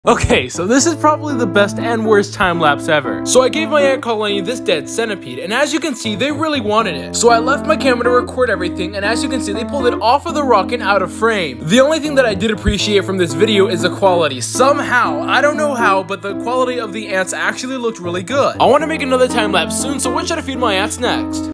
Okay, so this is probably the best and worst time-lapse ever. So I gave my Aunt Colleen this dead centipede, and as you can see, they really wanted it. So I left my camera to record everything, and as you can see, they pulled it off of the rock and out of frame. The only thing that I did appreciate from this video is the quality. Somehow, I don't know how, but the quality of the ants actually looked really good. I want to make another time-lapse soon, so what should I feed my ants next?